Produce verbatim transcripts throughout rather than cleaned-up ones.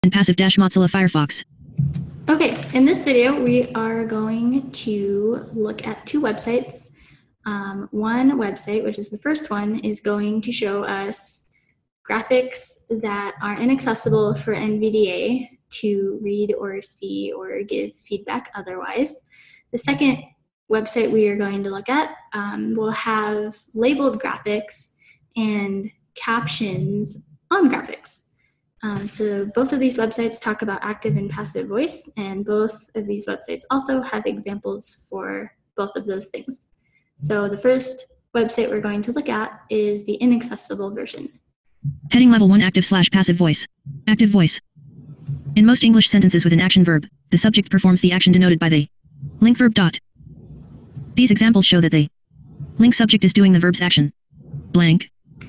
and passive dash Mozilla Firefox. Okay, in this video, we are going to look at two websites. Um, one website, which is the first one, is going to show us graphics that are inaccessible for N V D A to read or see or give feedback otherwise. The second website we are going to look at um, will have labeled graphics and captions on graphics. Um, so both of these websites talk about active and passive voice, and both of these websites also have examples for both of those things. So the first website we're going to look at is the inaccessible version. Heading level one active slash passive voice. Active voice. In most English sentences with an action verb, the subject performs the action denoted by the link verb dot. These examples show that the link subject is doing the verb's action. Blank.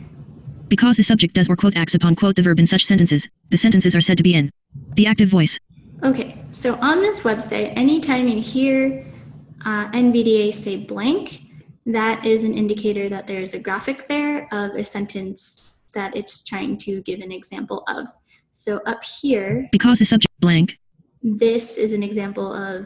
Because the subject does or quote acts upon quote the verb in such sentences, the sentences are said to be in the active voice. Okay, so on this website, anytime you hear uh, N V D A say blank, that is an indicator that there's a graphic there of a sentence that it's trying to give an example of. So up here, because the subject blank, this is an example of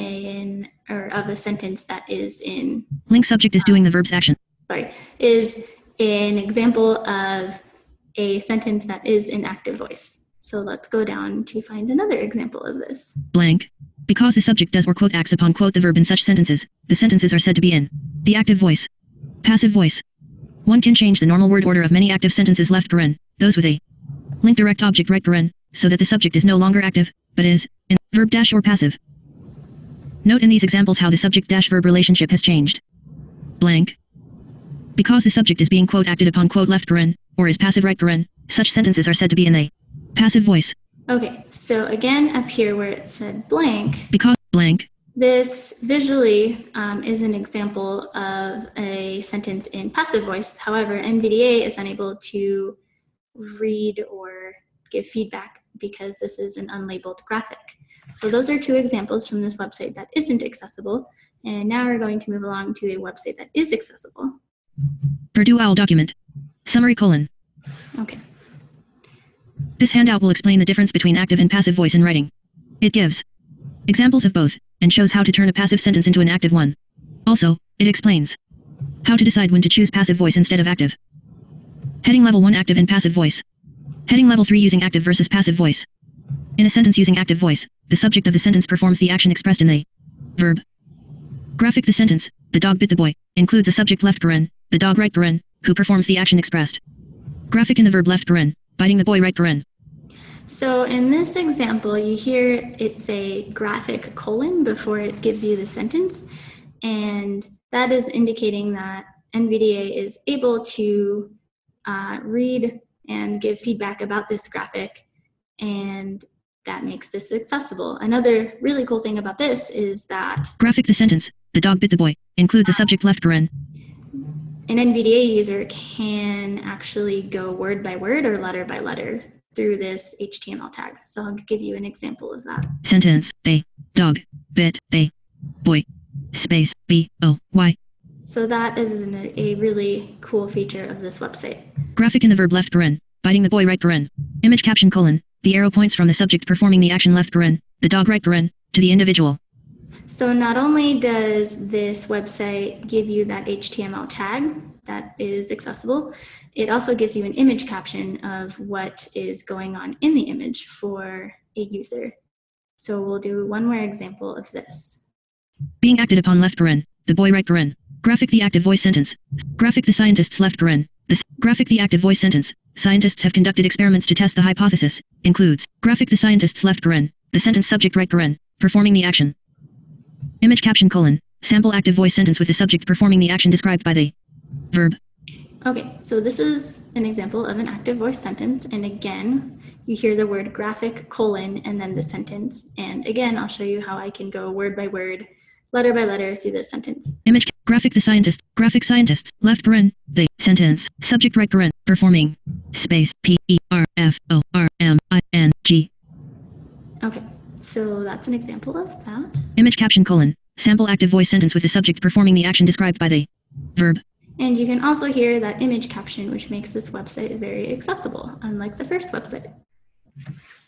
an or of a sentence that is in link subject is doing the verb's action. Sorry, is an example of a sentence that is in active voice. So let's go down to find another example of this. Blank. Because the subject does or quote acts upon quote the verb in such sentences, the sentences are said to be in the active voice. Passive voice. One can change the normal word order of many active sentences left paren, those with a link direct object right paren, so that the subject is no longer active, but is in verb dash or passive. Note in these examples how the subject dash verb relationship has changed. Blank. Because the subject is being quote acted upon quote left paren, or is passive right paren, such sentences are said to be in the passive voice. Okay, so again up here where it said blank, because blank, this visually um, is an example of a sentence in passive voice. However, N V D A is unable to read or give feedback because this is an unlabeled graphic. So those are two examples from this website that isn't accessible. And now we're going to move along to a website that is accessible. Purdue O W L document. Summary colon. Okay. This handout will explain the difference between active and passive voice in writing. It gives examples of both, and shows how to turn a passive sentence into an active one. Also, it explains how to decide when to choose passive voice instead of active. Heading level one active and passive voice. Heading level three using active versus passive voice. In a sentence using active voice, the subject of the sentence performs the action expressed in the verb. Graphic the sentence, the dog bit the boy, includes a subject left paren, the dog right paren, who performs the action expressed. Graphic in the verb left paren, biting the boy right paren. So in this example, you hear it say graphic colon before it gives you the sentence, and that is indicating that N V D A is able to uh, read and give feedback about this graphic, and that makes this accessible. Another really cool thing about this is that graphic the sentence, the dog bit the boy, includes a subject left paren. An N V D A user can actually go word by word or letter by letter through this H T M L tag. So I'll give you an example of that. Sentence, they, dog, bit, they, boy, space, B, O, Y. So that is an, a really cool feature of this website. Graphic in the verb left paren, biting the boy right paren. Image caption colon, the arrow points from the subject performing the action left paren, the dog right paren, to the individual. So not only does this website give you that H T M L tag that is accessible, it also gives you an image caption of what is going on in the image for a user. So we'll do one more example of this. Being acted upon left paren, the boy right paren. Graphic the active voice sentence. Graphic the scientists left paren. This graphic the active voice sentence. Scientists have conducted experiments to test the hypothesis. Includes graphic the scientists left paren. The sentence subject right paren, performing the action. Image caption colon, sample active voice sentence with the subject performing the action described by the verb. Okay, so this is an example of an active voice sentence, and again, you hear the word graphic colon and then the sentence, and again, I'll show you how I can go word by word, letter by letter through this sentence. Image graphic the scientist, graphic scientists, left paren, the sentence, subject right paren, performing, space, P, E, R, F, O, R, M, I, N, G. Okay. So that's an example of that. Image caption colon, sample active voice sentence with the subject performing the action described by the verb. And you can also hear that image caption, which makes this website very accessible, unlike the first website.